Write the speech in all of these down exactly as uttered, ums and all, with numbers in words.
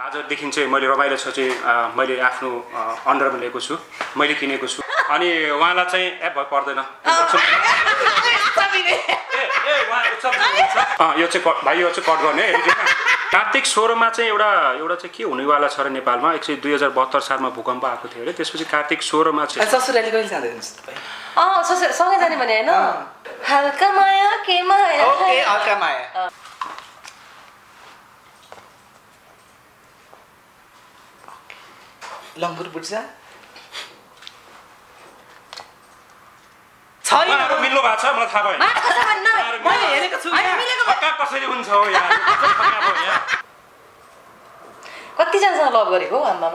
आजदेखि चाहिँ मैले रमाइलो छ चाहिँ मैले आफ्नो अन्डरमा लिएको छु, मैले किनेको छु। अनि उहाँलाई चाहिँ ए भयो पर्दैन यो चाहिँ भाइ यो चाहिँ कट गर्ने। कार्तिक सोह्रमा चाहिँ एउटा एउटा चाहिँ के हुनेवाला छ र नेपालमा एक सय दुई हजार बहत्तर सालमा भूकम्प आएको थियो अरे। त्यसपछि कार्तिक सोह्रमा चाहिँ ससुराली कहिले जाँदै हुनुहुन्छ तपाईँ? अँ ससुर सँगै जाने भने होइन, हल्का माया के माया। ओके हल्का माया। लङ्गुर बुझ्छ छैन मिल्नु भएको छ मलाई थाहा भएन। मैले हेरेको छु कसरी हुन्छ हो यार कतिजनासँग लभ गरेको आमा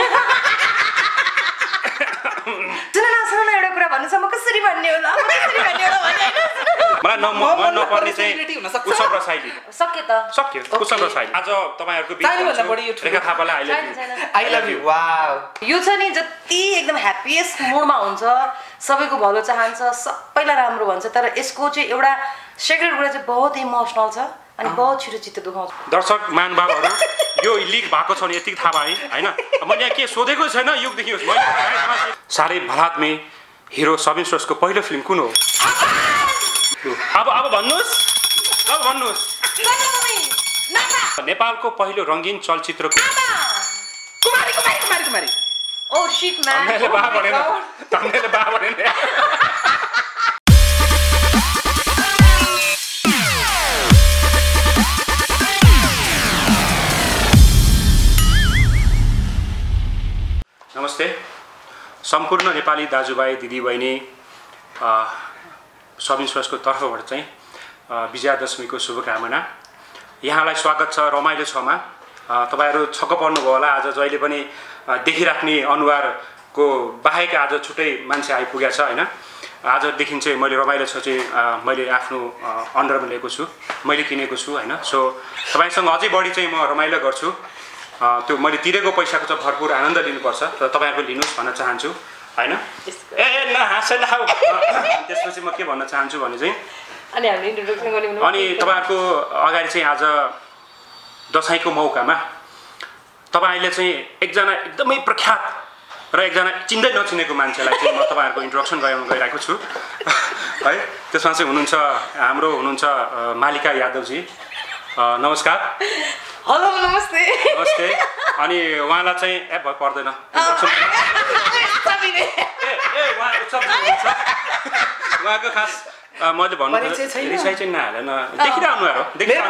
सुन न सुन न एउटा कुरा भन्नु छ म कसरी भन्ने होला कसरी भन्ने होला भने मलाई न नपर्ने चाहिँ उत्सव र शैली सक्यो त सक्यो उत्सव र शैली। आज तपाईहरुको बिचमा बढी यो रेखा थापालाई I love you I love you wow यो छ नि जति एकदम ह्याप्पिएस्ट मुडमा हुन्छ, सबैको भलो चाहन्छ, सबैलाई राम्रो भन्छ, तर यसको चाहिँ एउटा सेक्रेट कुरा चाहिँ बहुत इमोसनल छ अनि बहुत छिटो चित्त दुखाउँछ। दर्शक महानुभावहरु यो लिक भएको छ नि यति थाहा भए हैन। मैले यहाँ के सोधेको छैन युगदेखि होस् मैले सारे भलादमे हिरो सबिन सोसको पहिलो फिल्म कुन हो? अब अब भन्नुस् अब भन्नुस् नेपालको पहिलो रंगीन चलचित्रको कुमारी कुमारी कुमारी कुमारी ओ शिट म्यान तन्नेले बा भनेन तन्नेले बा भनेन। नमस्ते सम्पूर्ण नेपाली दाजुभाइ दिदीबहिनी सबिन सोसको तर्फबाट चाहिँ विजयादशमीको शुभकामना। यहाँलाई स्वागत छ रमाइलो छमा। तपाईहरु छक्क पर्नुभयो होला आज जहिले पनि देखिराख्ने अनुहारको बाहेक आज छुट्टै मान्छे आइपुगेको छ हैन। आजदेखि चाहिँ मैले रमाइलो छ चाहिँ मैले आफ्नो अन्डरमा लिएको छु, मैले किनेको छु हैन। सो तपाईसँग अझै बढी चाहिँ म रमाइलो गर्छु। त्यो मैले तिरेको पैसाको चाहिँ भरपुर आनन्द लिनुपर्छ र तपाईहरुले लिनुस् भन्न चाहन्छु हैन। ए ए न हाँस लाऊ। त्यसपछि म के भन्न चाहन्छु भने चाहिँ अनि हामीले इन्ट्रोडक्सन गर्ने अनि तपाईहरुको अगाडि चाहिँ आज दशैंको मौकामा तपाईले चाहिँ एकजना एकदमै प्रख्यात र एकजना चिन्दै नचिनेको मान्छेलाई चाहिँ म तपाईहरुको इन्ट्रोडक्सन गराउन गइरहेको छु है। त्यसमा चाहिँ हुनुहुन्छ हाम्रो हुनुहुन्छ मालिका यादवजी। नमस्कार। हेलो नमस्ते नमस्ते। अनि उहाँलाई चाहिँ ए भयो पर्दैन उहाँको खास मैले भन्नु रिसाइ चाहिँ नहालेन देखिरहनु हो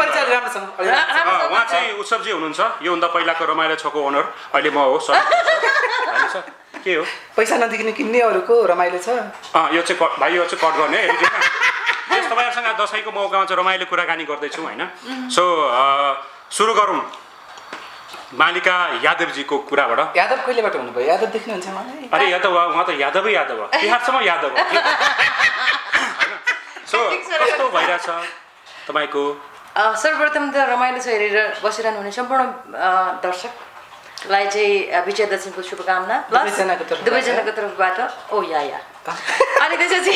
उहाँ चाहिँ उत्सवजी हुनुहुन्छ। योभन्दा पहिलाको रमाइलो छको ओनर अहिले म हो सर के हो पैसा नदेखिने किन्ने अरूको रमाइलो छ। अँ यो चाहिँ भाइ यो चाहिँ कट गर्ने तपाईहरुसँग दशैंको मौकामा चाहिँ रमाइलो कुराकानी गर्दैछौँ हैन। सो सुरु गरौँ मालिका यादवजीको कुराबाट। यादव कहिलेबाट हुनुभयो? यादव देख्नुहुन्छ मलाई? अरे यादव उहाँ त यादवै यादव हो तिहारसम्म यादव हो। सो कस्तो भइरहेछ तपाईको? सर्वप्रथम त रमाइलो छ हेरेर बसिरहनु हुने सम्पूर्ण दर्शकलाई चाहिँ विजयादशमीको शुभकामना दुवैजनाको तर्फबाट। ओ या या अनि त्यसपछि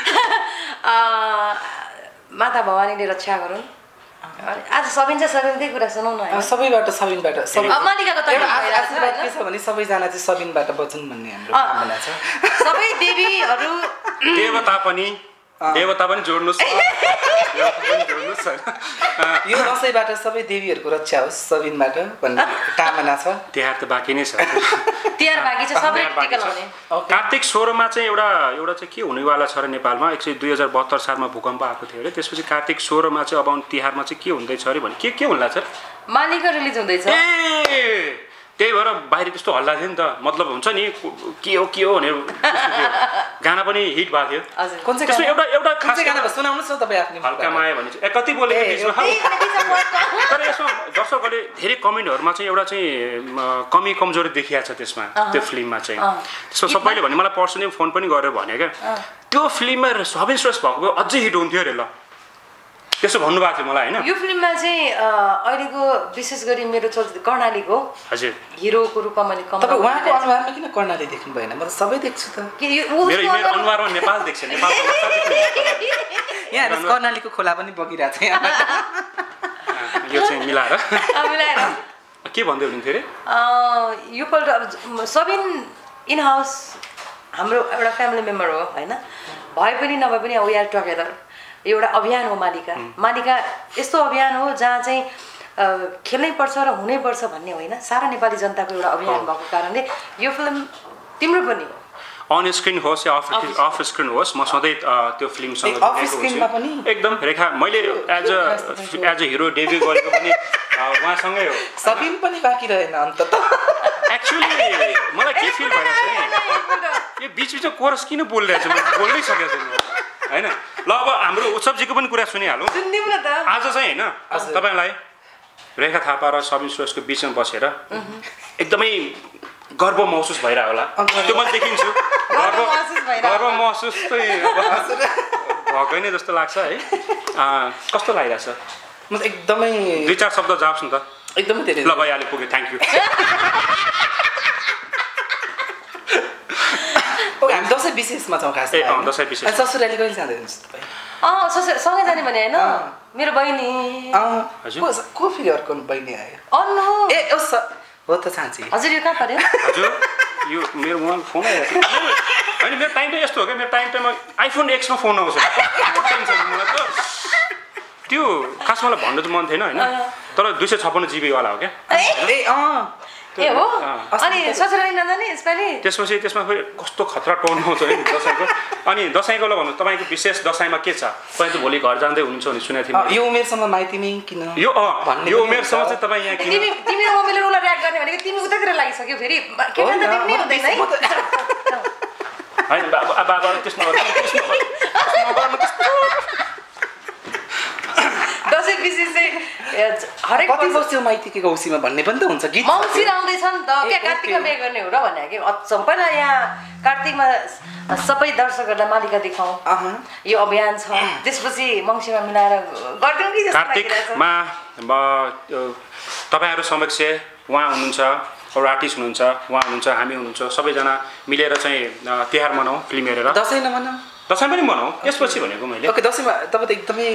माता भवानीले रक्षा गरून्। आज सबिन चाहिँ सबिनकै कुरा सुनौ न। सबैबाट सबिनबाट मालिकाको आशीर्वाद के छ भने सबैजना चाहिँ सबिनबाट बचुन् भन्ने हाम्रो कामना छ। सबै देवीहरू देवता पनि देवता पनि जोड्नुस् जोड्नुस् यो दशैंबाट सबै देवीहरूको रक्षा होस् सबिनबाट भन्ने कामना छ। तिहार त बाँकी नै छ। तिहार बाँकी छ सबै टिका लाउने। कार्तिक सोह्रमा चाहिँ एउटा एउटा चाहिँ के हुनेवाला छ र नेपालमा एक सय दुई हजार बहत्तर सालमा भूकम्प आएको थियो अरे। त्यसपछि कार्तिक सोह्रमा चाहिँ अब तिहारमा चाहिँ के हुँदैछ अरे भने के के हुँला छ? मालिका रिलिज हुँदैछ। ए त्यही भएर बाहिर त्यस्तो हल्ला थियो नि त। मतलब हुन्छ नि के हो के हो भनेर गाना पनि हिट भएको थियो। कुन चाहिँ त्यसमा एउटा एउटा खास गाना सुनाउनुस् न तपाईँ आफ्नो हल्का माया भने चाहिँ कति बोलेको बिचमा। तर यसमा दर्शकहरूले धेरै कमेन्टहरुमा चाहिँ एउटा चाहिँ कमी कमजोरी देखिया छ त्यसमा त्यो फिल्ममा चाहिँ। त्यसमा सबैले भने मलाई पर्सनली फोन पनि गरेर भने क्या त्यो फिल्ममा सबिन सोस भएको अझै हिट हुन्थ्यो अरे। ल त्यसो भन्नुभएको थियो मलाई हैन। यो फिल्ममा चाहिँ अहिलेको विशेष गरी मेरो चलचित्र कर्णालीको हजुर हिरोको रूपमा मैले कम तपाईँ उहाँको अनुहारमा किन कर्णाली देख्नु भएन? म त सबै देख्छु त। मेरो मेरो अनुहारमा नेपाल देख्छ नेपाल यहाँ कर्णालीको खोला पनि बगिरहेको छ यहाँ। यो चाहिँ मिलाएर मिलाएर के भन्दै हुनुहुन्थ्यो अरे योपल्ट अब सबिन इन हाउस हाम्रो एउटा फ्यामिली मेम्बर हो होइन भए पनि नभए पनि वी आर टुगेदर एउटा अभियान हो मालिका मालिका यस्तो अभियान हो जहाँ चाहिँ खेल्नै पर्छ र हुनै पर्छ भन्ने होइन सारा नेपाली जनताको एउटा अभियान भएको कारणले यो फिल्म तिम्रो पनि हो अन स्क्रिन होस् या अफ अफ स्क्रिन होस् म सधैँ त्यो फिल्मसँग एकदम रेखा मैले as a as a hero debut गरेको पनि उहाँसँगै हो सबिन पनि बाँकी रहेन अन्त त एक्चुअली मलाई के फिल भइरहेको छ यो बिच बिचमा कोरस किन बोलिरहेको छु म बोल्नै सकेको छैन होइन ल अब हाम्रो उत्सवजीको पनि कुरा सुनिहालौँ आज चाहिँ होइन तपाईँलाई रेखा थापा र सबिन सुरेशको बिचमा बसेर एकदमै गर्व महसुस भइरहेको होला त्यो मैले देखिन्छु गर्व गर्व महसुस चाहिँ भएकै नै जस्तो लाग्छ है कस्तो लागिरहेछ म एकदमै दुई चार शब्द जाओस् न त एकदमै धेरै ल भइहाल्यो पुग्यो थ्याङ्क यू हामी दसैँ विशेषमा छौँ खास ए दसैँ विशेष ससुराली कहिले जाँदै हुनुहुन्छ तपाईँ अँ ससुर सँगै जाने भने होइन मेरो बहिनी को फेरि अर्को बहिनी आयो अन्नु ए हो त साँच्ची हजुर यो कहाँ पर्यो हजुर यो मेरो मोबाइल फोन आइरहेको छ होइन मेरो टाइम त यस्तो हो क्या मेरो टाइम टाइममा आइफोन एक्समा फोन आउँछ मलाई त त्यो खास मलाई भन्नु त मन थिएन होइन तर दुई सय छप्पन्न जिबीवाला हो क्या ए हो अनि ससुराली नजाने यसपालि त्यसपछि त्यसमा फेरि कस्तो खतरा टोन आउँछ है दसैँको अनि दसैँको ल भन्नु तपाईँको विशेष दसैँमा के छ तपाईँ त भोलि घर जाँदै हुनुहुन्छ भने सुनेको थिएँ यो उमेरसम्म माइतीमै किन यो अँ यो उमेरसम्म चाहिँ तपाईँ यहाँ किन तिमी तिमी र मम्मीले उसलाई ऱ्याक गर्ने भनेको तिमी उतातिर लागिसक्यो फेरि के भन्छ तिमी हुँदैन है होइन बाबा बाबा त्यसमा दसैँ विशेष चाहिँ हरेक कति बस्यो माइतीको औसीमा भन्ने पनि त हुन्छ गीत मङ्सिर आउँदैछ नि त क्या कार्तिकमा बिहे गर्ने हो र भने कि अचम्म पहिला यहाँ कार्तिकमा सबै दर्शकहरूलाई मालिका देखाउँ यो अभियान छ त्यसपछि मङ्सिरमा मिलाएर गरिदिउँ कि जस्तो कार्तिकमा तपाईँहरू समक्ष उहाँ हुनुहुन्छ एउटा आर्टिस्ट हुनुहुन्छ उहाँ हुनुहुन्छ हामी हुनुहुन्छ सबैजना मिलेर चाहिँ तिहार मनाउँ फिल्म हेरेर दसैँ नमनाउँ दसैँ पनि मनाउँ त्यसपछि भनेको मैले ओके दसैँमा तपाईँ त एकदमै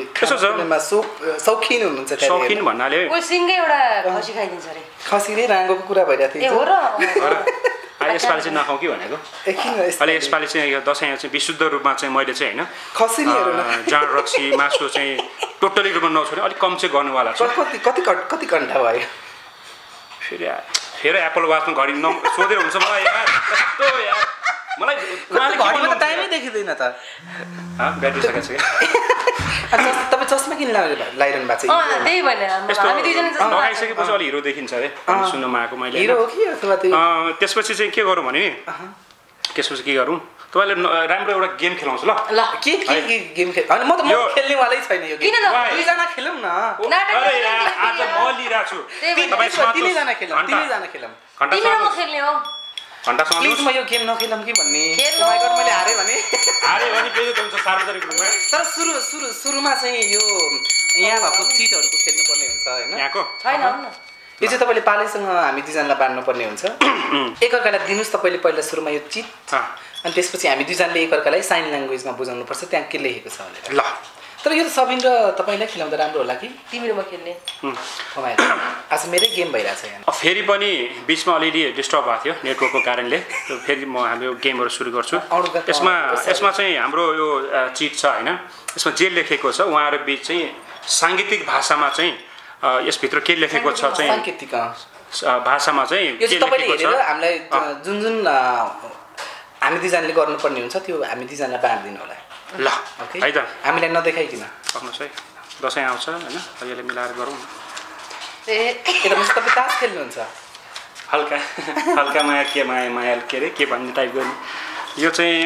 शौखिन हुनुहुन्छ शौखिन भन्नाले कोही सिङ्गै एउटा खसी खाइदिन्छ अरे खसी नै राङ्गोको कुरा भइरहेको थियो हो र यसपालि चाहिँ नखाउँ कि भनेको अहिले यसपालि चाहिँ दसैँ चाहिँ विशुद्ध रूपमा चाहिँ मैले चाहिँ होइन खसी जाँड रक्सी मासु चाहिँ टोटली रूपमा नछोड्ने अलिक कम चाहिँ गर्नुवाला छ कति कति कति घन्टा भयो फेरि फेरि एप्पल वाचमा घडी न सोधेर हुन्छ मलाई यार कस्तो यार मलाई घडीमा त टाइमै देखिँदैन त ब्याट्री सकेको छ तपाईँ चस्मा किन लगाइरहनु भएको छ त्यही भनेर हामी दुईजना लगाइसकेपछि अलि हिरो देखिन्छ अरे सुन्नुमा आएको मैले हिरो हो कि अथवा त्यसपछि चाहिँ के गरौँ भने नि त्यसपछि के गरौँ तपाईँले राम्रो एउटा गेम खेलाउँछ ल ल के के गेम खेल होइन म त म खेल्नेवालै छैन यो गेम दुईजना खेलौँ न आज म लिइरहेको छु तिनैजना खेलौँ तिनैजना खेलौँ घन्टासम्म प्लिज म यो गेम नखेलौँ कि भन्ने मैले हारेँ भने हारेँ भने बेइज्जत हुन्छ सार्वजनिक रूपमा तर सुरु सुरु सुरुमा चाहिँ यो यहाँ भएको चिटहरूको खेल्नुपर्ने हुन्छ होइन यहाँको छैन यो चाहिँ तपाईँले पालैसँग हामी दुईजनालाई बाँड्नुपर्ने हुन्छ एकअर्कालाई दिनुहोस् तपाईँले पहिला सुरुमा यो चिट अनि त्यसपछि हामी दुईजनाले एकअर्कालाई साइन ल्याङ्ग्वेजमा बुझाउनुपर्छ त्यहाँ के लेखेको छ भनेर ल तर यो त सबिन र तपाईँलाई खेलाउँदा राम्रो होला कि तिमी र म खेल्ने आज मेरै गेम भइरहेछ यहाँ फेरि पनि बिचमा अलिअलि डिस्टर्ब भएको थियो नेटवर्कको कारणले फेरि म हाम्रो गेमहरू सुरु गर्छु यसमा यसमा चाहिँ हाम्रो यो चिट छ होइन यसमा जे लेखेको छ उहाँहरू बिच चाहिँ साङ्गीतिक भाषामा चाहिँ यसभित्र के लेखेको छ चाहिँ साङ्गीतिक भाषामा चाहिँ के लेखेको छ हामीलाई जुन जुन हामी दुईजनाले गर्नुपर्ने हुन्छ त्यो हामी दुईजनालाई बाँडिदिनु होला ल है त हामीलाई नदेखाइकन सक्नुहोस् है दसैँ आउँछ होइन अहिले मिलाएर गरौँ न ए तपाईँ तास खेल्नुहुन्छ हल्का हल्का माया के माया माया के अरे के भन्ने टाइप गर्ने यो चाहिँ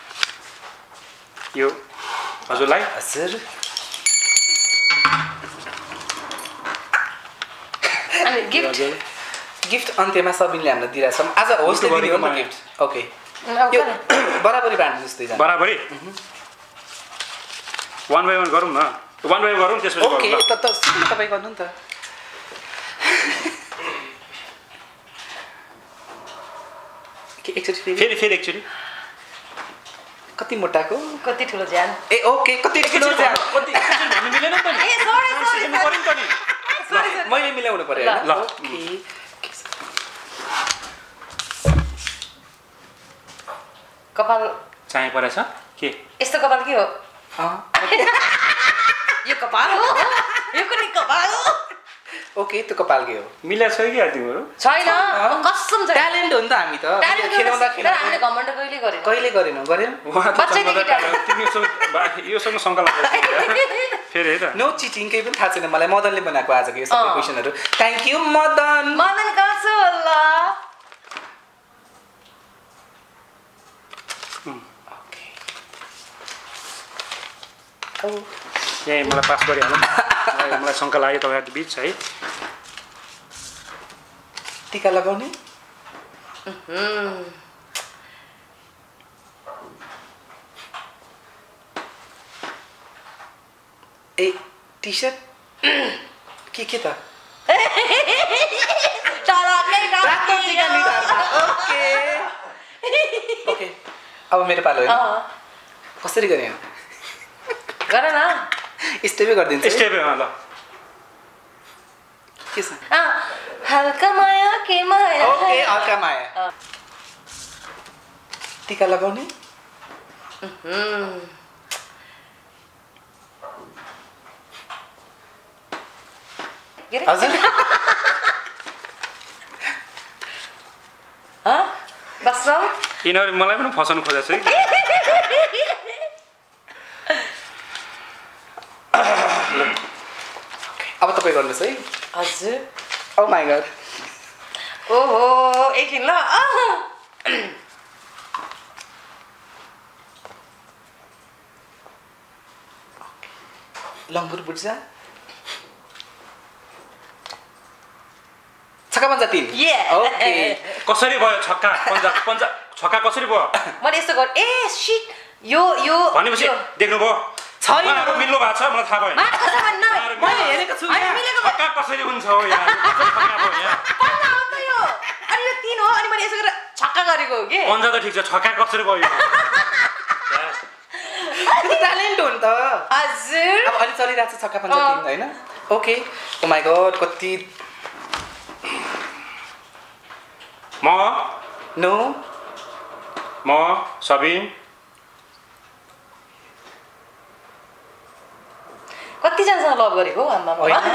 यो हजुरलाई हजुर गिफ्ट अन्त्यमा सबिनले हामीलाई दिइरहेछ आज होस्टले दिने हो नि गिफ्ट ओके यो बराबरी बाँड्नु जस्तै बराबरी वान बाई वान गरौँ न वान बाई गरौँ त्यसपछि ओके त त तपाईँ गर्नु नि त एकचोटि फेरि फेरि एकचोटि कति मोटाको कति ठुलो ज्यान ए ओके कति ठुलो ज्यान कति भन्नु मिलेन त नि ए सरी सरी पर्यो नि त नि ल मैले मिलाउनु पर्यो हैन? ल ओके कपाल चाहिँ परेछ के यस्तो कपाल के हो अँ यो कपाल हो यो कुनै कपाल हो ओके त्यो कपाल के हो मिलेको छ कि तिम्रो छैन कसम छ ट्यालेन्ट हो नि त हामी त खेलाउँदा तर हामीले खेलाउँदा घमण्ड कहिले गरेन कहिले गरेनौ गरेन योसँग शङ्का लाग्छ फेरि है त नो चिटिङ केही पनि थाहा छैन मलाई मदनले बनाएको आजको यो सबै क्वेसनहरू थ्याङ्क यू मदन मदन कहाँ छ होला यहीँ मलाई पास गरिहाल्नु मलाई शङ्का लाग्यो तपाईँहरूको बिच है टीका लगाउने ए टी सर्ट के के त ओके ओके अब मेरो पालो होइन कसरी गर्ने गर न स्टेपै गरिदिन्छु स्टेपै ल के छ हल्का माया के माया ओके हल्का माया टीका लगाउने हजुर बस यिनीहरू मलाई पनि फसाउनु खोजेको छ कि अब तपाईँ गर्नुहोस् है हजुर ओ माई गॉड ओहो एकछिन ल लङ्गुर बुझ्छ छक्का पन्जा तिन ओके कसरी भयो छक्का पन्जा पन्जा छक्का कसरी भयो मैले यस्तो गर ए शिट यो यो भनेपछि देख्नुभयो छैन मिल्नु भएको छ मलाई थाहा भएन मैले हेरेको छु छक्का कसरी हुन्छ हो यार छक्का भयो यहाँ अनि यो तिन हो अनि मैले यसो गरेर छक्का गरेको हो के पन्जा त ठिक छ छक्का कसरी भयो ट्यालेन्ट हो नि त हजुर अब अलि चलिरहेको छ छक्का पन्जा तिन होइन ओके ओ माई गॉड कति म नो म सबिन कतिजनासँग लभ गरेको आमा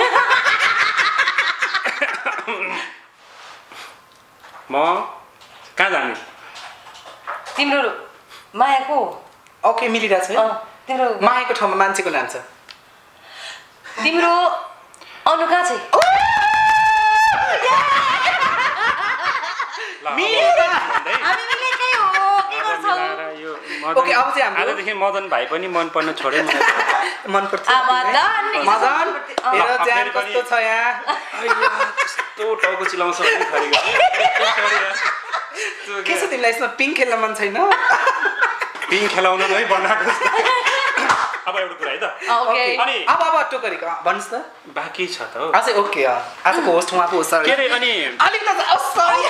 म कहाँ जाने तिम्रो मायाको ओके मिलिरहेको छ तिम्रो मायाको ठाउँमा मान्छेको नाम छ तिम्रो अनु कहाँ छ ओके अब चाहिँ हाम्रो आजदेखि मदन भाइ पनि मन पर्न छोडे मन पर्छ मदन हेर जान कस्तो छ यहाँ कस्तो टाउको चिलाउँछ के छ तिमीलाई यसमा पिङ खेल्न मन छैन पिङ खेलाउन नै बनाएको अब एउटा कुरा है त अनि अब अब टोकरी भन्नुहोस् त बाँकी छ त आज ओके आजको होस्ट उहाँको होस्ट के अरे अनि अलिक त सरी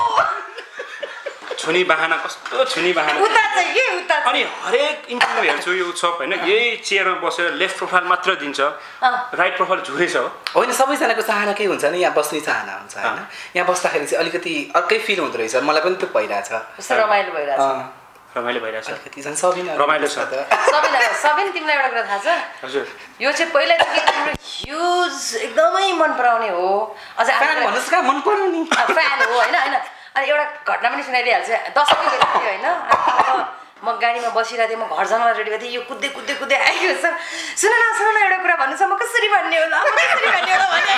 छुनी बाहना कस्तो छुनी बाहना अनि हरेक इन्टरभ्यू हेर्छु यो उत्सव होइन यही चेयरमा बसेर लेफ्ट प्रोफाइल मात्र दिन्छ राइट प्रोफाइल झुरेछ हो होइन सबैजनाको चाहना के हुन्छ नि यहाँ बस्ने चाहना हुन्छ होइन यहाँ बस्दाखेरि चाहिँ अलिकति अर्कै फिल हुँदो रहेछ मलाई पनि त्यो भइरहेछ रमाइलो भइरहेछ रमाइलो भइरहेछ अलिकति झन् सबिन रमाइलो छ सबिन सबिन तिमीलाई एउटा कुरा थाहा छ हजुर यो चाहिँ पहिल्यैदेखि तिम्रो ह्युज एकदमै मन पराउने हो अझ भन्नुहोस् कहाँ मन पराउने फ्यान हो होइन होइन अनि एउटा घटना पनि सुनाइदिइहाल्छ दसैँको बेला थियो होइन म गाडीमा बसिरहेको थिएँ म घर जान रेडी भएको थिएँ यो कुद्दै कुद्दै कुद्दै आएको छ सुन न सुन न एउटा कुरा भन्नु छ म कसरी भन्ने होला कसरी भन्ने होला भने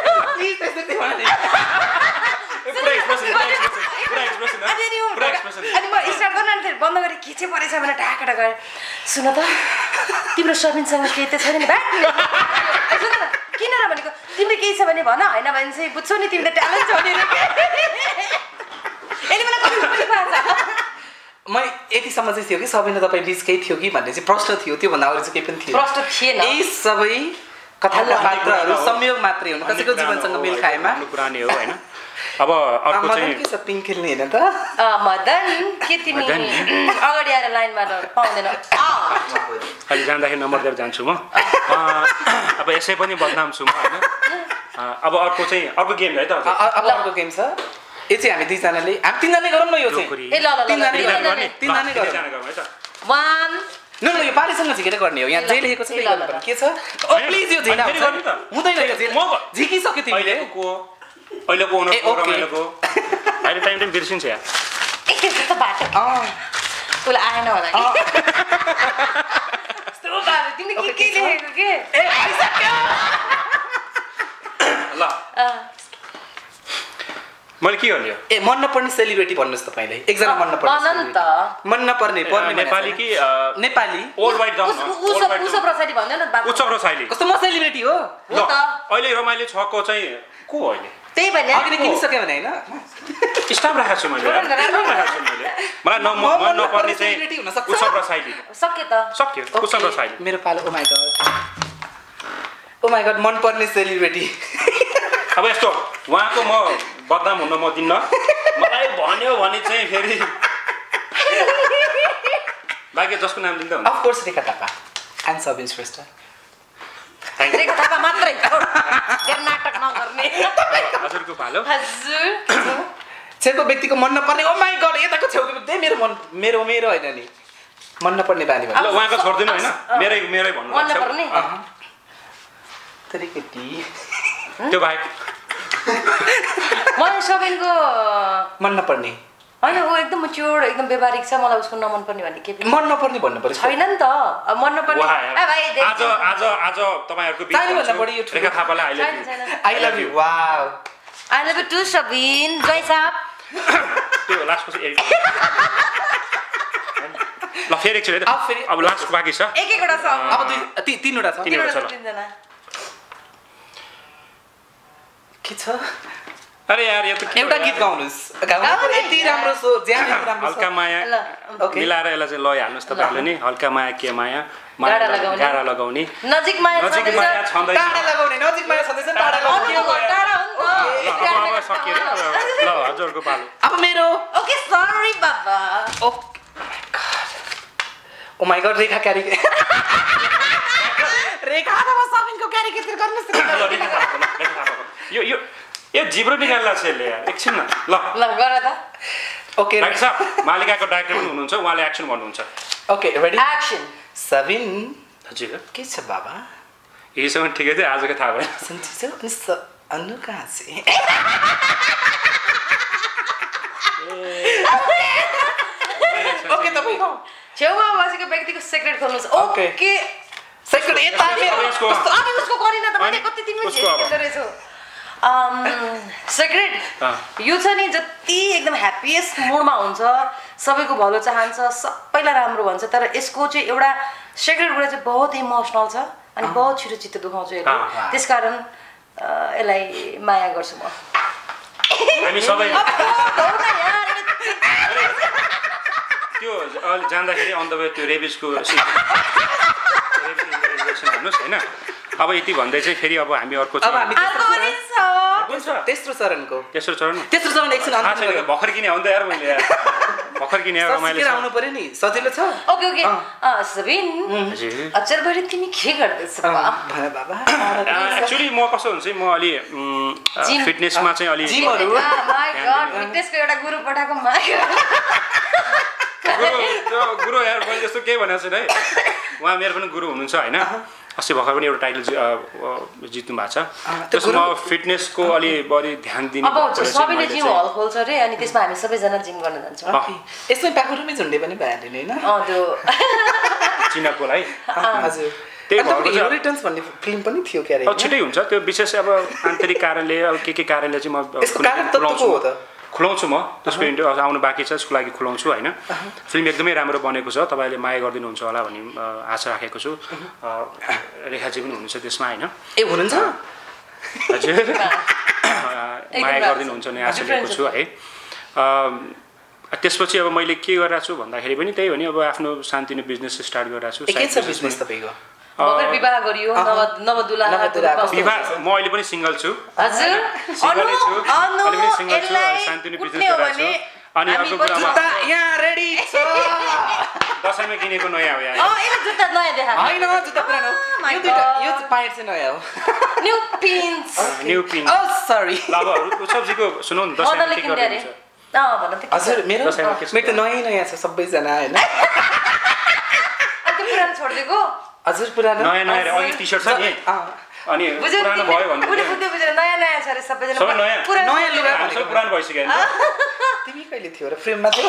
अनि म स्टार्ट गर्न थिएँ बन्द गरेँ के चाहिँ परेछ भने ढाकाटा गएर सुन त तिम्रो सबिनसँग केही त छैन नि भाइ सुन न किन र भनेको तिम्रो केही छ भने भन होइन भने चाहिँ बुझ्छौ नि तिमीले ट्यालेन्ट छ भनेर यसले मलाई कति पनि थाहा छ म यतिसम्म चाहिँ थियो कि सबैले तपाईँ बिच केही थियो कि भन्ने चाहिँ प्रश्न थियो त्योभन्दा अगाडि चाहिँ केही पनि थियो प्रश्न थिएन यी सबै कथाका पात्रहरू संयोग मात्रै हुन् कसैको जीवनसँग मेल खाएमा पुरानै हो होइन अब अर्को चाहिँ के छ पिङ खेल्ने हैन त मदन के तिमी अगाडि आएर लाइनमा पाउँदैन अलि जाँदाखेरि नम्बर दिएर जान्छु म अब यसै पनि बदनाम छु म होइन अब अर्को चाहिँ अर्को गेम है त अब अर्को गेम छ यो चाहिँ हामी दुईजनाले हामी तिनजनाले गरौँ न यो चाहिँ ए ल ल तिनजनाले तिनजनाले गरौँ है त वान न न यो पालीसँग झिकेर गर्ने हो यहाँ जे लेखेको छ त्यही गर्नुपर्ने के छ ओ प्लिज यो झिना हुँदैन यो झिना म झिकिसक्यो तिमीले अहिलेको अहिलेको ओनर रमाइलोको अहिले टाइम टाइम बिर्सिन्छ यार यस्तो बाटो अँ उसलाई आएन होला कि यस्तो बाटो तिमीले के के लेखेको के ए आइसक्यो ल मैले के गर्ने हो ए मन नपर्ने सेलिब्रिटी भन्नुहोस् तपाईँले एकजना मन नपर्ने अनन्त मन नपर्ने पर्ने नेपाली कि नेपाली ओल्ड वाइट जाउँ न उसो उसो प्रसादी भन्दैन न बाबु उच्च प्रसाईले कस्तो म सेलिब्रिटी हो ल अहिले रमाइलो छको चाहिँ को अहिले त्यही भने अघि नै किनिसक्यो भने होइन स्टाफ राखेको छु मैले स्टाफ राखेको छु मैले मलाई न मन नपर्ने चाहिँ उच्च प्रसाईले सक्यो त सक्यो उच्च प्रसाईले मेरो पालो oh my god oh my god मन पर्ने सेलिब्रिटी अब यस्तो उहाँको म बदनाम हुन म दिन्न मलाई भन्यो भने चाहिँ फेरि बाँकी जसको नाम लिँदा हुन्छ of course Rekha Thapa and Sabin Shrestha Rekha Thapa मात्रै धेरै नाटक नगर्ने हजुरको पालो हजुर छेउको व्यक्तिको मन नपर्ने ओ माय गॉड यताको छेउको त्यही मेरो मन मेरो मेरो होइन नि मन नपर्ने बानी ल उहाँको छोड्दिनु होइन मेरै मेरै भन्नु मन नपर्ने तरिकेटी त्यो बाहेक मलाई सबिनको मन नपर्ने होइन ऊ एकदम म्याच्योर एकदम व्यवहारिक छ मलाई उसको नमन पर्ने भन्ने के मन नपर्ने भन्नु पर्छ छैन नि त अब मन नपर्ने ए भाइ आज आज आज तपाईहरुको बिचमा भन्दा बढी यो रेखा थापालाई I love you I love you wow I love you to Sabin जय साहब त्यो लास्टको चाहिँ ल फेरि एकछिन है त अब लास्ट बाँकी छ एक एकवटा छ अब दुई तीनवटा छ तीनवटा छ तीनजना के छ अरे यार यो त एउटा गीत गाउनुस् गाउनु यति राम्रो सो ज्यान राम्रो हल्का माया मिलाएर यसलाई चाहिँ लय हाल्नुस् तपाईहरुले नि हल्का माया के माया गाडा लगाउने गाडा लगाउने नजिक माया नजिक माया छँदै टाढा लगाउने नजिक माया छँदैछ टाढा लगाउने टाढा हो नि अब अब सकियो ल हजुरको पालो अब मेरो ओके सरी बाबा oh oh my god Rekha क्यारी रेखा थापा सबिनको क्यारिकेचर गर्नुस् यो यो यो जिब्रो निकाल्ला छ यसले यार एकछिन न ल ल गर त ओके डाइरेक्टर साहब मालिकाको डाइरेक्टर पनि हुनुहुन्छ उहाँले एक्सन भन्नुहुन्छ ओके रेडी एक्सन सबिन हजुर के छ बाबा हिजोसम्म ठिकै थियो आजको थाहा भयो सुन्छु छ अनि स अनु कहाँ छ ओके तपाईँ छेउमा बसेको व्यक्तिको सिक्रेट खोल्नुहोस् ओके सेकेन्ड यता मेरो अब उसको गरिन त मैले कति तिमीले झेल्दो रहेछौ सिक्रेट यो छ नि जति एकदम ह्याप्पिएस्ट मुडमा हुन्छ सबैको भलो चाहन्छ सबैलाई राम्रो भन्छ तर यसको चाहिँ एउटा सिक्रेट कुरा चाहिँ बहुत इमोसनल छ अनि बहुत छिटो चित्त दुखाउँछ यसले त्यसकारण यसलाई माया गर्छु म हामी सबै त्यो अलि जाँदाखेरि अन द वे त्यो रेबिसको हेर्नुहोस् होइन अब यति भन्दै चाहिँ फेरि अब हामी अर्को तेस्रो चरणको तेस्रो चरण तेस्रो चरण एकछिन भर्खर किने हो नि त यार मैले यार भर्खर किने रमाइलो आउनु पर्यो नि सजिलो छ ओके ओके सबिन अचर बढी तिमी के गर्दैछ बाबा एक्चुअली म कस्तो हुन्छ म अलि फिटनेसमा चाहिँ अलि जिमहरु माय गॉड फिटनेसको एउटा गुरु पठाएको माय गुरु गुरु यार मैले जस्तो केही भनेको छैन है उहाँ मेरो पनि गुरु हुनुहुन्छ होइन अस्ति भर्खर पनि एउटा टाइटल जित्नु भएको छ त्यसमा फिटनेसको अलि बढी ध्यान दिनु अब सबैले जिम हल खोल्छ रे अनि त्यसमा हामी सबैजना जिम गर्न जान्छौँ यसमै पाखुरमै झुन्डे पनि भइहाल्यो नि हैन अ त्यो चिनाको है हजुर त्यही भएर रिटर्न्स भन्ने फिल्म पनि थियो क्यारे अब छिटै हुन्छ त्यो विशेष अब आन्तरिक कारणले अब के के कारणले चाहिँ म यसको कारण तत्त्वको हो त खुलाउँछु म त्यसको इन्टरभ्यू आउनु बाँकी छ त्यसको लागि खुलाउँछु होइन फिल्म एकदमै राम्रो बनेको छ तपाईँले माया गरिदिनुहुन्छ होला भन्ने आशा राखेको छु रेखाजी पनि हुनुहुन्छ त्यसमा होइन ए हुनुहुन्छ हजुर माया गरिदिनुहुन्छ भन्ने आशा लिएको छु है त्यसपछि अब मैले के गरिरहेको छु भन्दाखेरि पनि त्यही हो नि अब आफ्नो सानोतिनो बिजनेस स्टार्ट गरिरहेको छु के छ बिजनेस तपाईँको विवाह गरियो नवदुला विवाह म अहिले पनि सिंगल छु हजुर सिंगलै छु अहिले पनि सिंगल छु सानोतिनो बिजनेस गरिरहेको छु अनि अर्को कुरा यहाँ रेडी छ दसैँमा किनेको नयाँ हो यार अँ यसले जुत्ता नयाँ देखा होइन जुत्ता पुरानो यो दुईटा यो चाहिँ पाइट चाहिँ नयाँ हो new pins new pin oh sorry ल अब सब्जीको सुनौ न दसैँमा मदनले के किन्दै अरे गरिदिन्छ अँ भन त हजुर मेरो दसैँमा के छ? मेरो त नयाँ नयाँ छ सबैजना होइन अनि त्यो पुरानो छोडिदिएको हजुर पुरानो नयाँ नयाँ अघि टी सर्ट छ नि अँ अनि बुझ्यो पुरानो भयो भन्नु उसले बुझ्दै बुझेर नयाँ नयाँ छ अरे सबैजना सबै नयाँ? पुरानो नयाँ लुगा हामी सबै पुरानो भइसक्यो नि तिमी कहिले थियो र फ्रेममा थियो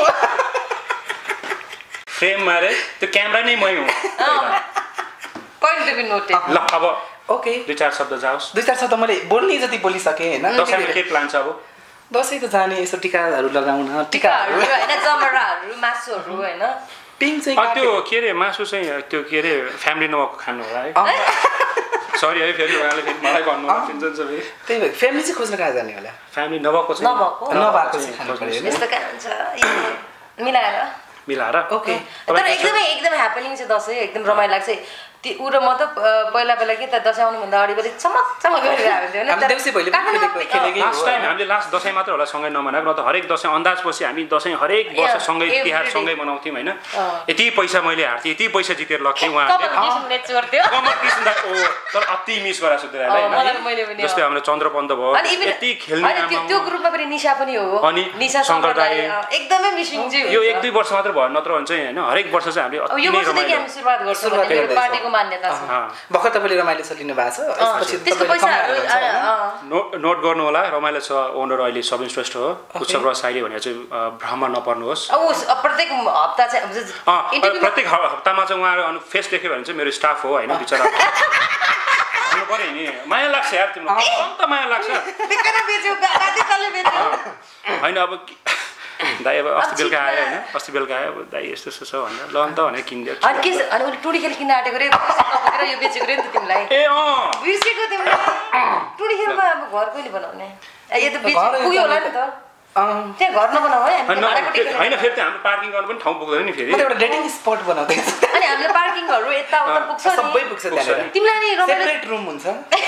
फ्रेममा रे त्यो क्यामेरा नै मै हुँ पहिले देखि नोटे ल अब ओके दुई चार शब्द जाओस् दुई चार शब्द मैले बोल्ने जति बोलिसकेँ होइन दसैँमा के प्लान छ अब दसैँ त जाने यसो टिकाहरू लगाउन टिकाहरू टिकाहरू होइन जमराहरू मासुहरू होइन पिङ चाहिँ अँ, त्यो के अरे मासु चाहिँ त्यो के अरे फ्यामिली नभएको खानु होला है अँ, सरी है फेरि उहाँले फेरि मलाई भन्नु चिन्छ फेरि त्यही भएर फ्यामिली चाहिँ खोज्न कहाँ जाने होला फ्यामिली नभएको चाहिँ नभएको नभएको चाहिँ खानु पऱ्यो होइन यस्तो कहाँ हुन्छ यो मिलाएर मिलाएर ओके तर एकदमै एकदमै ह्यापनिङ छ दसैँ एकदम रमाइलो लाग्छ त्यो ऊ र म त अ, पहिला पहिला के त दसैँ आउनुभन्दा अगाडि पनि चमक चमक गरिरहेको थियो हामी देउसी भैलो पनि खेलेको- खेलेकै हो। लास्ट टाइम हामीले लास्ट दसैँ मात्र होला सँगै नमनाएको न त हरेक दसैँ अन्दाजपछि हामी दसैँ हरेक वर्ष Yeah, सँगै every तिहार day. सँगै मनाउँथ्यौँ होइन अँ। यति पैसा मैले हार्थेँ यति पैसा जितेर लग्थेँ उहाँहरूले कम्पिटिसन म्याच गर्थ्यो कमर किसिम ओ तर अति मिस गरा अँ, मलाई पनि मैले पनि, जस्तै अँ। हाम्रो चन्द्रपन्त भयो अनि इभन यति खेल्ने अनि त्यो आमामा। त्यो ग्रुपमा पनि निशा पनि हो अनि निशा शङ्कर दाइ। शङ्कर दाइ, अँ, एकदमै मिसिङ चाहिँ यो हुन्छ। एक दुई वर्ष मात्र भयो नत्र भने चाहिँ होइन हरेक वर्ष चाहिँ हामीले अब अति यो नै वर्षदेखि रमाइलो हामी सुरुवात गर्छौँ सुरुवात भन्ने मेरो गर्दैछौँ। पार्टीको मान्यता छ अँ। भर्खर तपाईँले रमाइलो छ लिनु भएको छ यसपछि त्यसको तपाईँले पैसाहरू कमाइहाल्नुहुन्छ होइन? अँ, अँ। नोट नोट गर्नु होला रमाइलो छ ओनर अहिले सबिन श्रेष्ठ हो उत्सव र साइली भनेर चाहिँ अ, भ्रम नपर्नुहोस् अब उस- अब प्रत्येक हप्ता चाहिँ अब अँ, इन्टरभ्यूमा प्रत्येक ह- हप्तामा चाहिँ उहाँहरू अनि फेस देख्यो भने चाहिँ मेरो स्टाफ हो होइन बिचरा भन्नु पऱ्यो नि माया लाग्छ यार तिम्रो अन्त माया लाग्छ बेकार बेच्यो राति तल्ले बेच्यो होइन अब कि- दाइ अब अस्ति बेलुका आयो होइन अस्ति बेलुका आयो अब दाइ यस्तो यस्तो छ भनेर ल अन्त भनेर किनिदियो अनि के छ- अनि उसले टुडी खेल किन्न आँटेको रे बोकेर यो बेचेको रे नि त तिमीलाई ए अँ बिर्सेको तिमीले टुडी खेलमा अब घर कहिले बनाउने ए, यो त बेच घर पुग्यो होला नि त अँ, त्यहाँ घर नबनाऊ है होइन हामी भाडाको टिकट होइन फेरि त्यो हाम्रो पार्किङ गर्नु पनि ठाउँ पुग्दैन नि फेरि म त एउटा डेटिङ स्पट बनाउँदैछु अनि हामीले पार्किङहरू यताउता पुग्छ सबै नि पुग्छ पुग्छ त्यहाँनिर नि। तिमीलाई नि रमाइलो सेपरेट रुम हुन्छ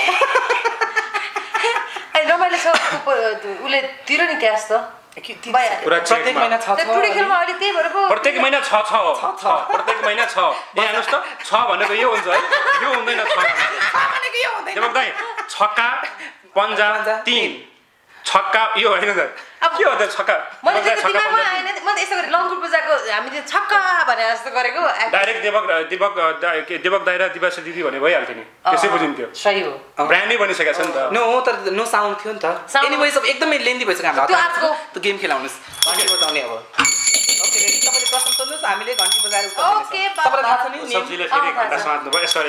अनि रमाइलो छ उसले तिरो नि क्यास त कि ती- भइहाल्यो। पुरा प्रत्येक चेकमा। महिना छ त्यो छ टुडी खेलमा अहिले त्यही भएर पो प्रत्येक महिना छ छ हो छ, छ। छ, प्रत्येक महिना छ यहाँ हेर्नुहोस् त छ भनेको यो हुन्छ है यो हुँदैन छ भनेको यो हुँदैन। देवक दाइ छक्का पन्जा पन्जा, तिन छक्का यो होइन त अब- के हो त छक्का मैले पन्जा, त्यो छक्का दिमागमा पन्जा, आएन म त यस्तो गरेँ लङ्कुर पूजाको हामीले छक्का भने जस्तो गरेको तिन। डाइरेक्ट देवक देवक दा- के देवक दाइ र दिवासी दिदी भने भइहाल्थ्यो नि त्यसै बुझिन्थ्यो सही हो ब्रान्डै बनिसकेको छ नि त नो तर नो साउन्ड थियो नि त Sound- एनिवेज अब एकदमै लेन्दी भइसक्यो हाम्रो त्यो हतार आजको- छ। त्यो गेम खेलाउनुहोस् घन्टी बजाउने अब ओके रेडी तपाईँले प्रश्न सोध्नुहोस् हामीले घन्टी बजाएर उत्तर ओके, दिनेछौँ। तपाईँलाई थाहा छ नि नियम? सब्जीले फेरि अँ, थाहा घन्टा छ। समात्नु भयो सरी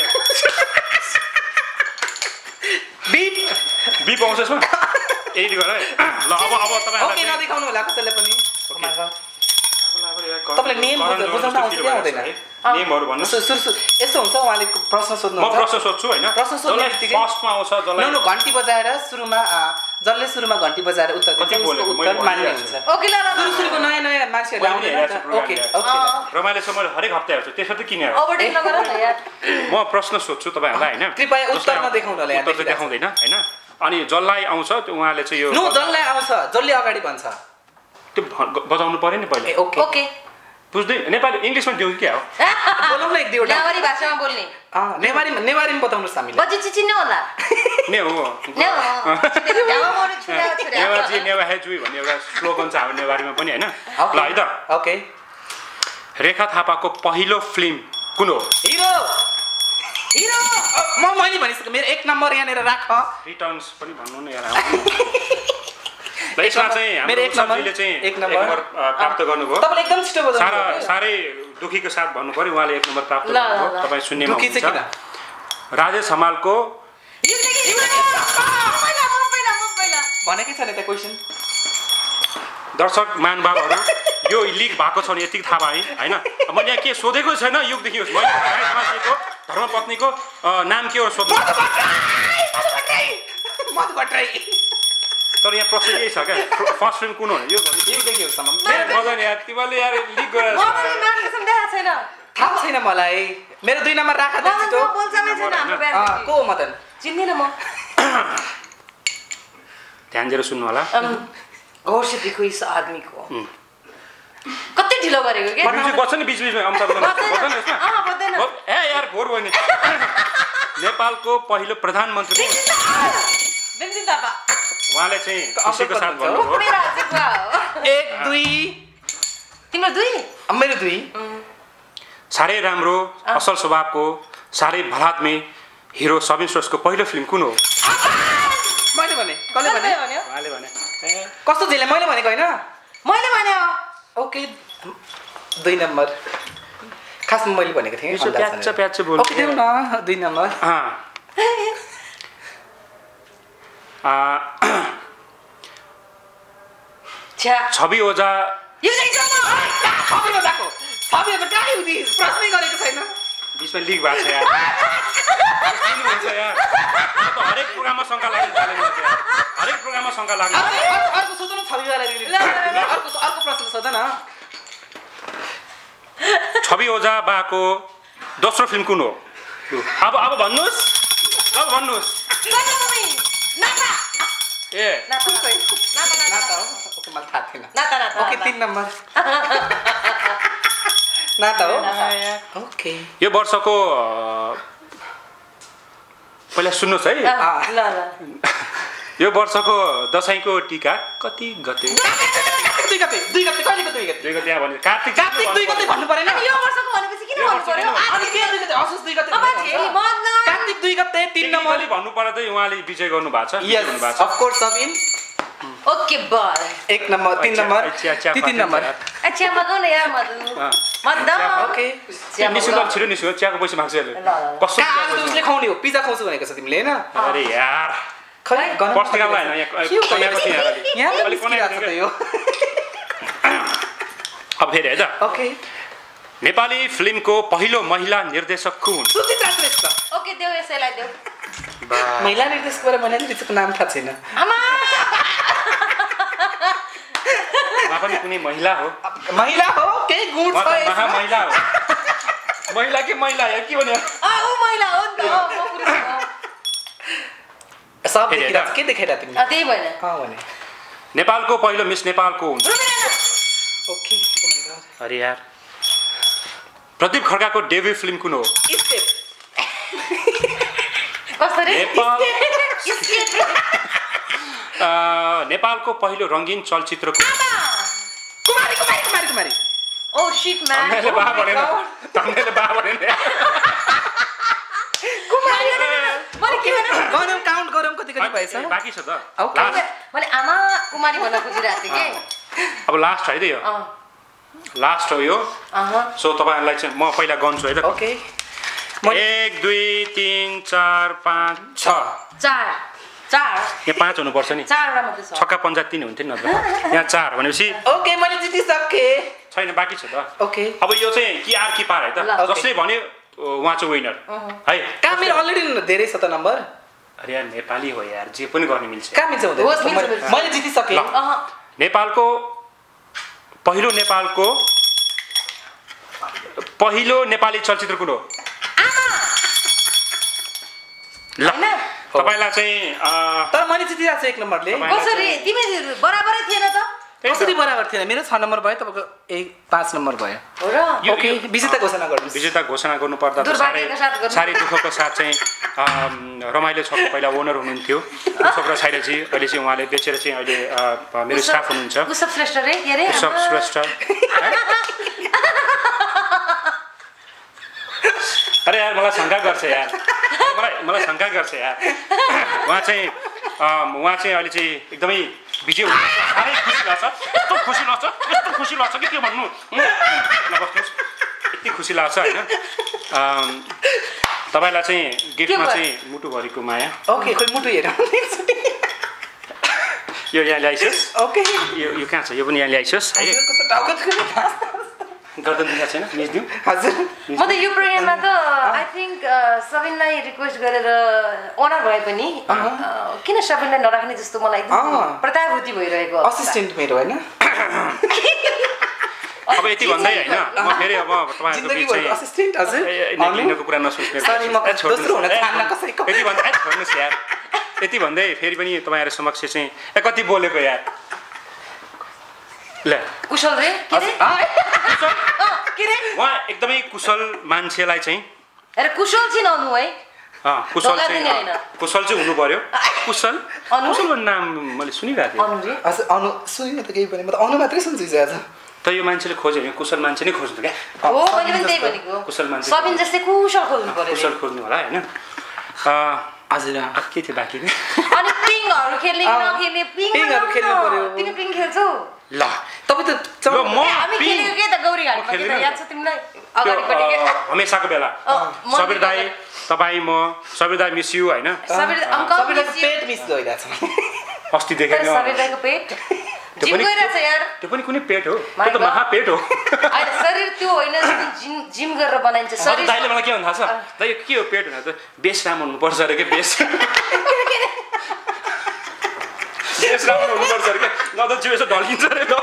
बिप बी पाउँछ यसमा एडिट गर है ल अब अब ओके तपाईँहरूलाई नदेखाउनु होला कसैलाई पनि Oh my God. तपाईँलाई तपाईँलाई नेम बुझ- बुझाउन आउँछ कि आउँदैन? नेमहरू भन्नुहोस् सु- सुरु सुरु यस्तो हुन्छ उहाँले प्रश्न म सोध्नुहुन्छ प्रश्न सोध्छु होइन प्रश्न सोध्ने जसलाई बित्तिकै- फर्स्टमा आउँछ नो जसलाई नो घन्टी बजाएर सुरुमा अ, जसले सुरुमा घन्टी बजाएर उत्तर कति दिन्छ बोलेको? उसको मैले उत्तर मान्य भनिरहेको हुन्छ छु। ओके ल ल सुरु ल सुरुको नयाँ नयाँ मान्छेहरू मैले आउँदैन हेरेको छु त? ओके प्रोग्राम ओके अँ। रमाइलो छ मैले हरेक हप्ता हेर्छु त्यसरी त किनेर ओभरटेक नगर न यार म प्रश्न सोध्छु तपाईँहरूलाई होइन कृपया उत्तर जसलाई नदेखाउनु होला, यहाँ उत्तर चाहिँ देखिरहेको देखाउँदैन होइन अनि जसलाई आउँछ त्यो उहाँले चाहिँ यो नो जसलाई आउँछ जसले अगाडि भन्छ त्यो भ- बजाउनु पऱ्यो नि ए पहिले ओके ओके बुझ्दै नेपाली इङ्ग्लिसमा दिउँ कि क्या हो बोलौँ न एक दुईवटा नेवारी भाषामा बोल्ने अँ, नेवारीमा नेवारीमा बताउनुहोस् हामीलाई बजी चिचिन्ने होला ने हो ने हो ढावा मरे छुरा छुरा नेवाजी नेवा हेजुई भन्ने एउटा स्लोगन छ हाम्रो नेवारीमा पनि होइन ल है त ओके रेखा थापाको पहिलो फिल्म कुन हो हिरो हिरो अ, म मैले भनिसकेँ मेरो एक नम्बर यहाँनिर राख रिटर्न्स पनि भन्नु न यार ल यसमा चाहिँ हाम्रो मेरो एक नम्बर, सब्जीले चाहिँ एक एक नम्बर। नम्बर अ, प्राप्त गर्नुभयो तपाईँले एकदम छिटो बजाउनु सारा भयो। साह्रै दुखीको साथ भन्नु पर्यो उहाँले एक नम्बर प्राप्त ल, ल, गर्नुभयो ल। तपाईँ सुन्नेमा दुखी चाहिँ किन? हुनुहुन्छ राजेश हमालको भनेकै छैन त्यहाँ क्वेसन दर्शक महानुभावहरू यो लिक भएको छ भने यतिकै थाहा पाएँ होइन मैले यहाँ के सोधेको छैन युगदेखि होस् मैले राई समाजको धर्मपत्नीको अ, नाम के हो सोध्नु मधु भट्टराई तर यहाँ प्रश्न यही छ क्या फर्स्ट फिल्म कुन हो यो भने एकदेखि होसम्म मेरो मदन यार तिमीले यार लिक गरेर छैन थाहा छैन मलाई मेरो दुई नम्बर राख त छिटो अँ, को हो मदन चिन्दिनँ म ध्यान दिएर सुन्नु होला गौर से देखो इस आदमी को कति ढिलो गरेको के म्युजिक बज्छ नि बिच बिचमा अमिताभ बच्चन यसमा अँ बज्दैन ए यार फोर भयो नि नेपालको पहिलो प्रधानमन्त्री बेन्जिन थापा उहाँले चाहिँ खुसीको साथ भन्नुभयो मेरो हजुरबा हो एक दुई तिम्रो दुई मेरो दुई साह्रै राम्रो असल स्वभावको साह्रै भलाद्मी हिरो सबिन श्रेष्ठको पहिलो फिल्म कुन हो मैले भने कसले भने उहाँले भने कस्तो झेले मैले भनेको होइन मैले भने ओके दुई नम्बर खासमा मैले भनेको थिएँ यसो प्याच प्याच बोल्नु ओके देऊ न दुई नम्बर छवि ओझा यो चाहिँ छवि ओझाको छवि ओझा कहाँ हुँदी प्रश्नै गरेको छैन बिचमा लिक भएको छ यार हुन्छ यार त हरेक प्रोग्राममा शङ्का लाग्नु थाल्यो हरेक प्रोग्राममा शङ्का लाग्नु अर्को सोध न छविवाला अर्को अर्को प्रश्न सोध न छवि ओझा बाको दोस्रो फिल्म कुन हो अब अब भन्नुहोस् अब भन्नुहोस् ए ओके मलाई थाहा थिएन नाता नाता ओके तीन नम्बर नाता हो ओके यो वर्षको पहिला सुन्नुहोस् है ल ल यो वर्षको दसैँको टीका कति गते दुई गते दुई गते कहिलेको दुई गते दुई गते यहाँ भने कार्तिक कार्तिक दुई गते भन्नु परेन यो वर्षको भनेपछि किन भन्नु पर्यो अनि के दुई गते असोज दुई गते अब झेली मत न कार्तिक दुई गते तीन नम्बर भन्नु पर्दा चाहिँ उहाँले विजय गर्नु भएको छ यस गर्नु भएको छ of course Sabin okay bye एक नम्बर तीन नम्बर तीन नम्बर अच्छा मगाउ न यार मदन मदन ओके निशुल्क छिटो निशुल्क चियाको पैसा माग्छ कस्तो उसले खुवाउने हो पिज्जा खुवाउँछु भनेको छ तिमीले हैन अरे यार खै गन पर्सनल हैन यहाँ कन्याको थियो यहाँ अलिक कन्याको थियो यो अब फेरि है त ओके नेपाली फिल्मको पहिलो महिला निर्देशक को हुन् सुचित्रा श्रेष्ठ ओके देऊ यसैलाई देऊ महिला निर्देशक बारे मलाई नि त्यसको नाम थाहा छैन आमा उहाँ पनि कुनै महिला हो महिला हो के गुण छ महा महिला हो महिला के महिला हो के भन्यो आ उ महिला हो नि त म पुरुष हो सब देखिरा के देखाइरा तिमीले अ त्यही भएन अ भने नेपालको पहिलो मिस नेपालको हुन् ओके ओ माय गॉड अरे यार प्रदीप खड्काको डेब्यू फिल्म कुन हो स्टेप कसरी नेपाल स्टेप अ नेपालको पहिलो रंगीन चलचित्रको कुमारी कुमारी कुमारी कुमारी ओ शिट म्यान तमले बा भनेन तमले बा भनेन कुमारी मैले के भने गरम काउन्ट गरम कति कति भएछ बाँकी छ त ओके मैले आमा कुमारी भन्न खोजिरहेको थिएँ के अब लास्ट है त यो अँ लास्ट हो यो अह सो तपाईहरुलाई चाहिँ म पहिला गन्छु है त ओके एक दुई तीन चार पाँच छ चार चार यहाँ पाँच हुनुपर्छ नि चारवटा मात्रै छ छक्का पन्जा तिन हुन्थ्यो नि नत्र यहाँ चार भनेपछि ओके मैले जितिसके छैन बाँकी छ त ओके अब यो चाहिँ कि आर कि पार है त जसले भन्यो उहाँ चाहिँ विनर है कहाँ मेरो अलरेडी धेरै छ त नम्बर अरे यार नेपाली हो यार जे पनि गर्न मिल्छ कहाँ मिल्छ होस्, मिल्छ, हुँदैन मिल्छ। मैले जितिसके ल। अह नेपालको पहिलो नेपालको पहिलो नेपाली चलचित्र कुन हो ल हैन तपाईलाई चाहिँ अ, तर मैले जितिरहेको छु एक नम्बरले तपाईलाई कसरी तिमी बराबरै थिएन त त्यही त। कसरी बराबर थिएन मेरो छ नम्बर भयो तपाईँको एक पाँच नम्बर भयो हो र यो- ओके यो- विजेता घोषणा गर्नु विजेता घोषणा गर्नु पर्दा त साह्रै दुर्भाग्यका साथ गर्नु। साह्रै दुःखको साथ चाहिँ अम, रमाइलो छको पहिला ओनर हुनुहुन्थ्यो छोक्रा साइराजी अहिले चाहिँ उहाँले बेचेर चाहिँ अहिले अ, मेरो स्टाफ हुनुहुन्छ उसब श्रेष्ठ रे के रे सब श्रेष्ठ अरे यार मलाई शङ्का गर्छ यार मलाई मलाई शङ्का गर्छ यार उहाँ चाहिँ अम, उहाँ चाहिँ अहिले चाहिँ एकदमै विजय हुनुहुन्छ साह्रै खुसी लाग्छ यस्तो खुसी लाग्छ यस्तो खुसी लाग्छ कि के भन्नु नबस्नुहोस् यति खुसी लाग्छ होइन अम, तपाईँलाई चाहिँ गिफ्टमा के भयो? चाहिँ मुटुभरिको माया ओके खोइ मुटु हेर यो यहाँ ल्याइसोस् ओके यो यो कहाँ छ यो पनि यहाँ ल्याइसोस् है हजुरको त टाउको गर्दन दिएको छैन मिस दिउँ हजुर म त यो प्रोग्राममा त आई थिङ्क सबिनलाई रिक्वेस्ट गरेर ओनर भए पनि अ, किन सबिनलाई नराख्ने जस्तो मलाई एकदम अँ। प्रत्याभूति भइरहेको अवस्था। असिस्टेन्ट मेरो होइन अब यति भन्दै होइन म फेरि अब तपाईँहरूको जिन्दगी बिच चाहिँ असिस्टेन्ट हजुर ए, ए, नेक्लिनको कुरा नसोच्नु सरी म दोस्रो हुन चाहन्न कसैको यति भन्दा ए, छोड्नुहोस् यार यति भन्दै फेरि पनि तपाईँहरू समक्ष चाहिँ ए कति बोलेको यार ल कुशल रे के रे के रे उहाँ एकदमै कुशल मान्छेलाई चाहिँ अरे कुशल चाहिँ नहुनु है अँ कुशल चाहिँ कुशल चाहिँ हुनु पर्यो कुशल कुशल भन्ने नाम मैले सुनिरहेको थिएँ अनु रे अनु सुनिन त केही पनि म त अनु मात्रै सुन्छु आज त यो मान्छेले खोज्यो भने कुशल मान्छे नै खोज्नु क्या हो मैले पनि त्यही भनेको कुशल मान्छे सबिन जस्तै कुशल खोज्नु पर्यो कुशल खोज्नु होला हैन हजुर के थियो बाँकी नै अनि पिङहरु खेल्ने कि नखेल्ने पिङहरु खेल्नु पर्यो तिमी पिङ खेल्छौ ल तपाई त ल म हामी खेलेको के त गौरी घाटमा के त याद छ तिमीलाई अगाडिपटि के हमेसाको बेला सबीर दाइ तपाई म सबीर दाइ मिस यु हैन सबीर अंकल सबीर पेट मिस गइराछ अस्ति देखेन सबीर दाइको पेट जिम गइराछ यार त्यो पनि कुनै पेट हो त्यो त महा पेट हो अहिले शरीर त्यो होइन जिम जिम गरेर बनाइन्छ शरीर दाइले मलाई के भन्छ थाहा छ दाइ के हो पेट भनेर त बेस राम्रो हुनुपर्छ अरे के बेस बेस राम्रो हुनुपर्छ अरे के न त जिउ यसो ढल्किन्छ अरे त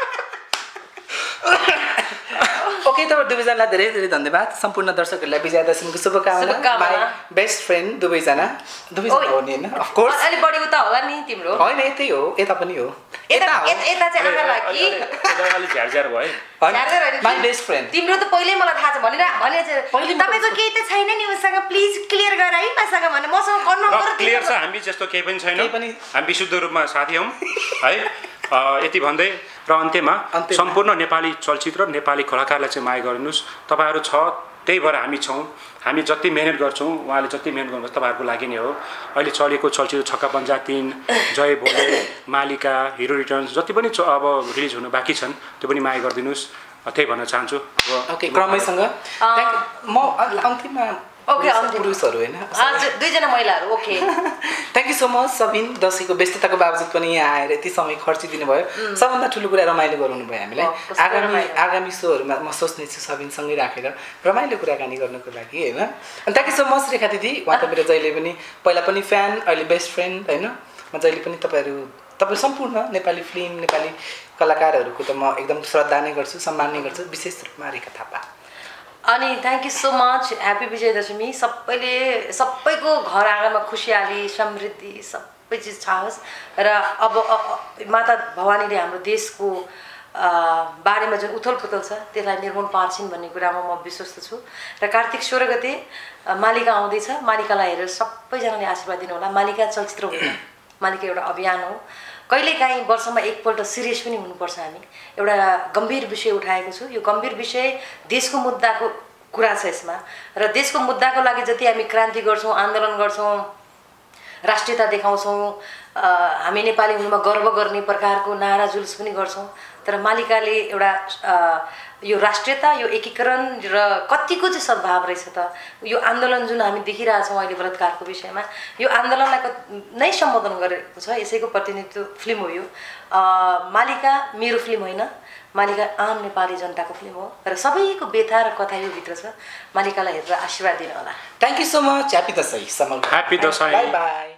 ओके तपाईँ दुवैजनालाई धेरै धेरै धन्यवाद सम्पूर्ण दर्शकहरूलाई विजयादशमीको शुभकामना माई बेस्ट फ्रेन्ड दुवैजना दुवैजना हो नि होइन अफकोर्स अलि बढी उता होला नि तिम्रो होइन यतै हो यता पनि हो यता यता चाहिँ आँखा लागि अलि झ्यार झ्यार भयो माई बेस्ट फ्रेन्ड तिम्रो त पहिल्यै मलाई थाहा छ भनेर भने चाहिँ तपाईँको केही त छैन नि उसँग प्लिज क्लियर गर है मसँग भने मसँग कन्फर्म गर क्लियर छ हामी जस्तो केही पनि छैन हामी विशुद्ध रूपमा साथी हौँ है यति भन्दै र अन्त्यमा सम्पूर्ण नेपाली चलचित्र नेपाली कलाकारलाई चाहिँ माया गरिदिनुहोस् तपाईँहरू छ त्यही भएर हामी छौँ हामी जति मेहनत गर्छौँ उहाँले जति मेहनत गर्नुहुन्छ तपाईँहरूको लागि नै हो अहिले चलेको चलचित्र छक्का पञ्जा तीन जय भोले मालिका हिरो रिटर्न्स जति पनि अब रिलिज हुनु बाँकी छन् त्यो पनि माया गरिदिनुहोस् त्यही भन्न चाहन्छु ओके क्रमैसँग म अन्तिममा ओके पुरुषहरू होइन हजुर दुईजना महिलाहरू okay thank you so much Sabin दसैँको व्यस्तताको बावजुद पनि यहाँ आएर यति समय खर्चिदिनु भयो सबभन्दा ठुलो कुरा रमाइलो गराउनु भयो हामीलाई आगामी आगामी सोहरूमा म सोच्ने छु सबिनसँगै राखेर रमाइलो कुराकानी गर्नुको लागि होइन अनि thank you so much Rekha दिदी उहाँ त मेरो जहिले पनि पहिला पनि फ्यान अहिले बेस्ट फ्रेन्ड होइन म जहिले पनि तपाईँहरू तपाईँ सम्पूर्ण नेपाली फिल्म नेपाली कलाकारहरूको त म एकदम श्रद्धा नै गर्छु सम्मान नै गर्छु विशेष रूपमा रेखा थापा अनि thank you so much happy Vijayadashami सबैले सबैको घर आँगनमा खुसियाली समृद्धि सबै चिज छाओस् र अब माता भवानीले हाम्रो देशको बारेमा जुन उथल पुथल छ त्यसलाई निर्मूल पार्छिन् भन्ने कुरामा म विश्वस्त छु र कार्तिक सोह्र गते मालिका आउँदैछ मालिकालाई हेरेर सबैजनाले आशीर्वाद दिनु होला मालिका चलचित्र होइन मालिका एउटा अभियान हो कहिलेकाहीँ वर्षमा एकपल्ट सिरियस पनि हुनुपर्छ हामी एउटा गम्भीर विषय उठाएको छु यो गम्भीर विषय देशको मुद्दाको कुरा छ यसमा र देशको मुद्दाको लागि जति हामी क्रान्ति गर्छौँ आन्दोलन गर्छौँ राष्ट्रियता देखाउँछौँ हामी नेपाली हुनुमा गर्व गर्ने प्रकारको नारा जुलुस पनि गर्छौँ तर मालिकाले एउटा यो राष्ट्रियता यो एकीकरण र कतिको चाहिँ सद्भाव रहेछ त यो आन्दोलन जुन हामी देखिरहेछौँ अहिले बलात्कारको विषयमा यो आन्दोलनलाई नै सम्बोधन गरेको छ यसैको प्रतिनिधित्व फिल्म हो यो मालिका मेरो फिल्म होइन मालिका आम नेपाली जनताको फिल्म हो र सबैको व्यथा र कथा यो भित्र छ मालिकालाई हेरेर आशीर्वाद दिनु होला thank you so much happy Dashain समल ह्याप्पी दसैँ बाई बाई